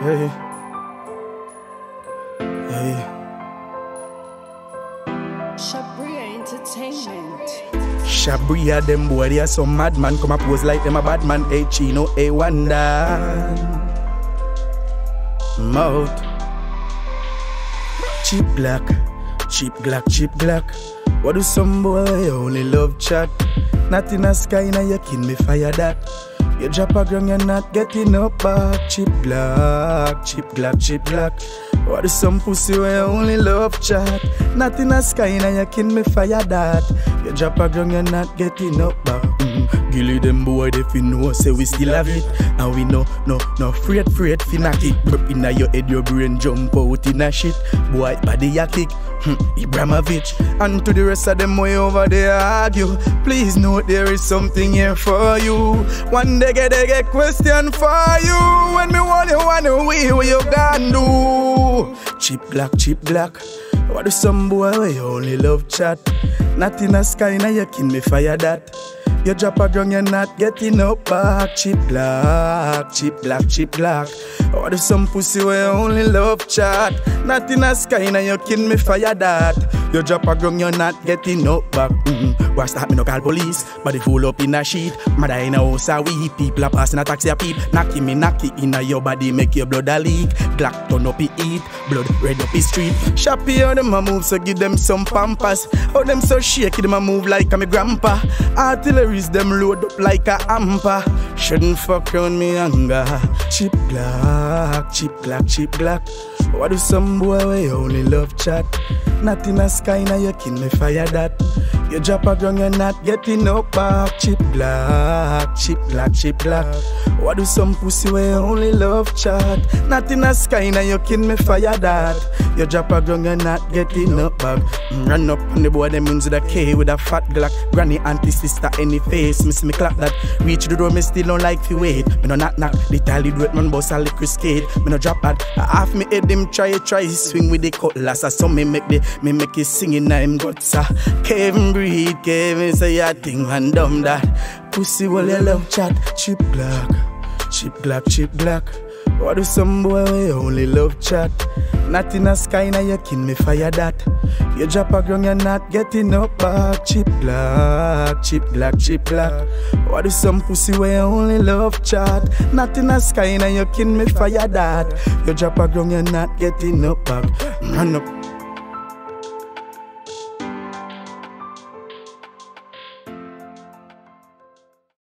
Hey. Hey. Shabria Entertainment. Shabria, them boy, they are some madman. Come up pose like them a bad man. Hey, Chino, hey, Wanda. Mouth. Cheap black, cheap black, cheap black. What do some boy only love chat? Not in the sky, now you kill me fire that. You drop a ground, you're not getting up back. Cheap black, cheap black, cheap black. What do some pussy where only love chat? Not in the sky, now you kill me fire that. You drop a ground, you're not getting up back. Gilly them boy, they fi know, say we still have it. And we no afraid fi knock it. Burp inna your head, your brain jump out in a shit. Boy, body a kick, Ibramovich. And to the rest of them way over there argue. Please know there is something here for you. One day get question for you. When me want you away, what you gonna do? Cheap black. What do some boy we only love chat? Not in the sky, now you kill me fire that. You drop a ground, you're not getting up back. Cheap black, cheap black, cheap black. What do some pussy we only love chat? Not in the sky, now you kill me fire that. You drop a ground, you're not getting up back. Why stop me no call police? Body full up in a sheet. Mother in a house a weep. People a passing a taxi a peep. Knocky me in a your body, make your blood a leak. Glock turn up he eat, blood red up his street. Shoppy how them a move, so give them some pampas. How them so shaky, them a move like a me grandpa. Artilleries them load up like a hamper. Shouldn't fuck around me anger. Cheap black, cheap black, cheap black. What do some boy we only love chat? Not in the sky, now you kill me fire that. You drop a ground, you're not getting up back. Cheap black, cheap black, cheap black. What do some pussy we only love chat? Not in the sky, now you kill me fire that. You drop a ground, you're not getting up back. Run up on the boy, them use with a K with a fat Glock. Granny, auntie, sister, any face. Me clap that. Reach the door, me still don't like to wait. Me no knock. The tally do it, man, boss a liquor skate. Me no drop that. Half me head, him try swing with the cutlass. So me make it sing in him guts. Kevin breathe, Kevin say a thing and dumb that. Pussy well you love chat. Cheap black, cheap black, cheap black. What do some boy we only love chat? Not in the sky, now you kill me fire that. You drop a ground, you're not getting up back. Cheap black, cheap black, cheap black. What do some pussy we only love chat? Not in the sky, now you kill me fire that. You drop a ground, you're not getting up back. Run up